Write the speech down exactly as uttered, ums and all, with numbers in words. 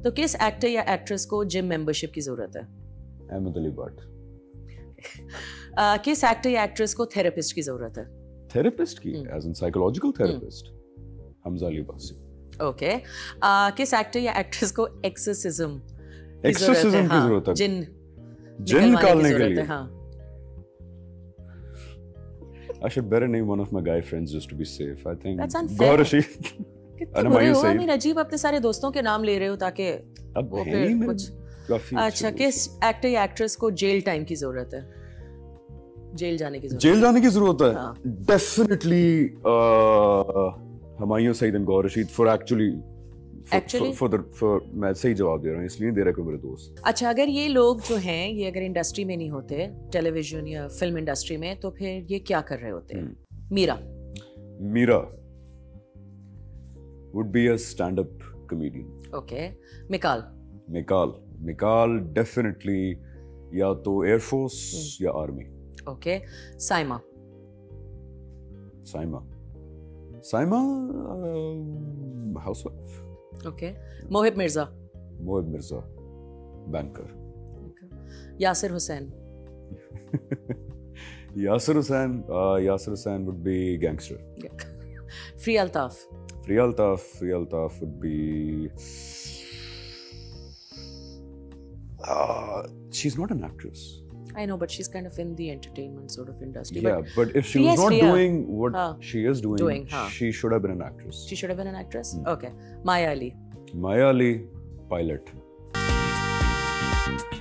तो किस एक्टर या एक्ट्रेस को जिम मेंबरशिप की जरूरत है? अहमद अली भट्ट। uh, किस एक्टर या एक्ट्रेस को थेरेपिस्ट की जरूरत है? थेरेपिस्ट की Hmm. As in psychological therapist? Hamza Ali Bassi. Okay. uh, किस एक्टर या एक्ट्रेस को एक्सोसिज्म एक्सोसिज्म की जरूरत है? जिन जिन निकालने के लिए? हाँ। I should better name one of my guy friends just to be safe. I think That's unfair. Gaur Rashid. कितने बुरे हो, I mean, अजीब अपने सारे दोस्तों के नाम ले रहे हो ताकि अब वो है फिर ही कुछ। काफी। अच्छा, किस एक्टर या एक्ट्रेस को जेल टाइम की जरूरत है? जेल जाने की जरूरत जेल जाने की जरूरत है? हाँ। Definitely Humayun Saeed and Gohar Rasheed for actually Actually? for the for मैं सही जवाब दे रहा हूँ इसलिए दे रहा हूँ मेरे दोस्त। अच्छा, अगर ये लोग जो हैं ये अगर इंडस्ट्री में नहीं होते, टेलीविजन या फिल्म इंडस्ट्री में, तो फिर ये क्या कर रहे होते हैं? Meera. Meera would be a stand-up comedian. Okay. Mikaal. Mikaal Mikaal definitely या तो एयरफोर्स या army. Okay. Saima. Saima Saima housewife. Okay. Mohib Mirza. Mohib Mirza banker. Yasir Hussain. Yasir Hussain Yasir Hussain would be gangster. Frieha Altaf. Frieha Altaf Frieha Altaf would be uh, she's not an actress. I know, but she's kind of in the entertainment sort of industry. Yeah, but, but if she Priya was not Priya. doing what हाँ. she is doing, Doing, हाँ. she should have been an actress. she should have been an actress. Hmm. Okay. Maya Ali. Maya Ali, pilot.